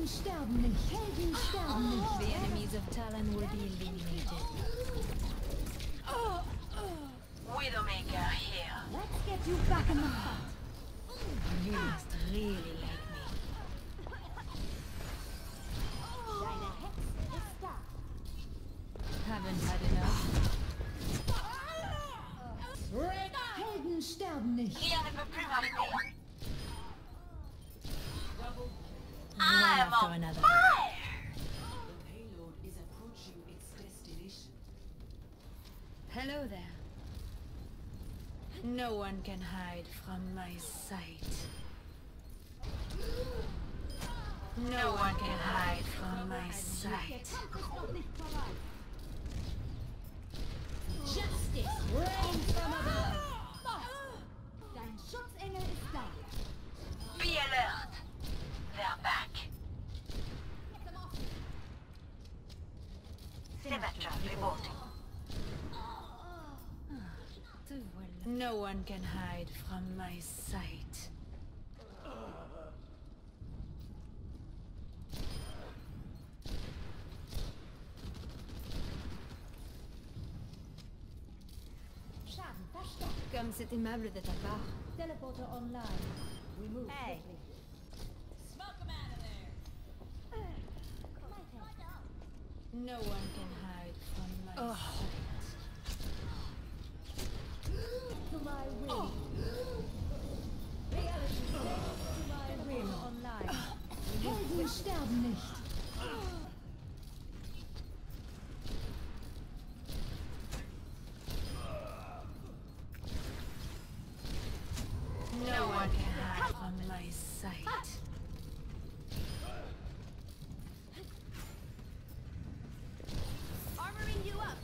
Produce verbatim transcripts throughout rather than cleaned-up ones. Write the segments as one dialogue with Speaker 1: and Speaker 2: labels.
Speaker 1: Helden sterben nicht. Helden sterben nicht.
Speaker 2: The enemies of Talon will be eliminated.
Speaker 3: Widowmaker here.
Speaker 1: Let's get you back in the fight.
Speaker 2: You must really like me.
Speaker 1: Deine Hexe ist da.
Speaker 2: Haven't had enough.
Speaker 1: Helden sterben nicht.
Speaker 3: Rien ne peut plus m'arrêter.
Speaker 2: One
Speaker 3: I'm
Speaker 2: after
Speaker 3: on
Speaker 2: another.
Speaker 3: fire!
Speaker 4: The payload is approaching its destination.
Speaker 2: Hello there. No one can hide from my sight. No one can hide from my sight.
Speaker 1: Justice reigns from above. Dein Schutzengel ist da.
Speaker 3: Be alert! They're back. Symmetra reporting.
Speaker 2: No one can hide from my sight.
Speaker 1: Schaden verstärkt.
Speaker 2: Comme c'est aimable de ta part.
Speaker 1: Teleporter online. Remove
Speaker 2: Hey.
Speaker 1: quickly.
Speaker 2: No one can hide from my sight.
Speaker 1: To my will. Reality to my will online. Helden sterben nicht.
Speaker 2: No one can hide from my sight.
Speaker 1: Armoring you up.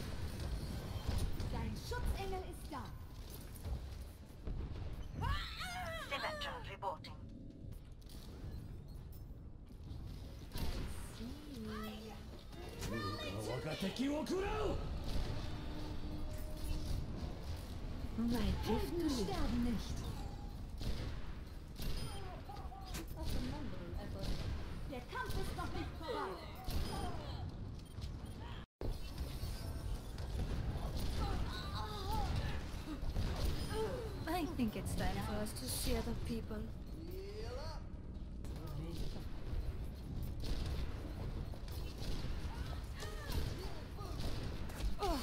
Speaker 1: Dein Schutzengel ist da.
Speaker 3: Symmetra reporting.
Speaker 2: My gift to
Speaker 1: Helden
Speaker 2: you.
Speaker 1: sterben nicht. Was für ein Wandel, Apple. Der Kampf ist noch nicht vorbei.
Speaker 2: I think it's time for us to see other people. Oh.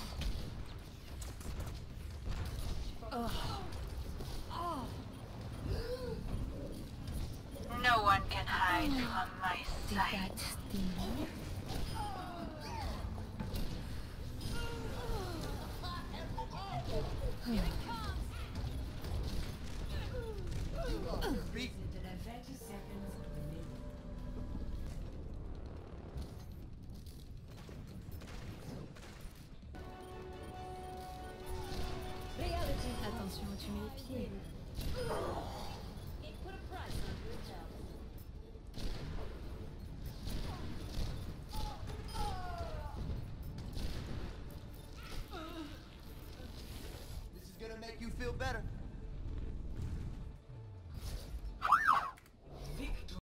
Speaker 2: Oh. Oh.
Speaker 3: No one can hide from my
Speaker 2: Did
Speaker 3: sight.
Speaker 2: that sting?
Speaker 4: thirty seconds remaining.
Speaker 1: Reality.
Speaker 2: Attention où tu mets les pieds.
Speaker 1: It put a price on your job.
Speaker 5: This is gonna make you feel better.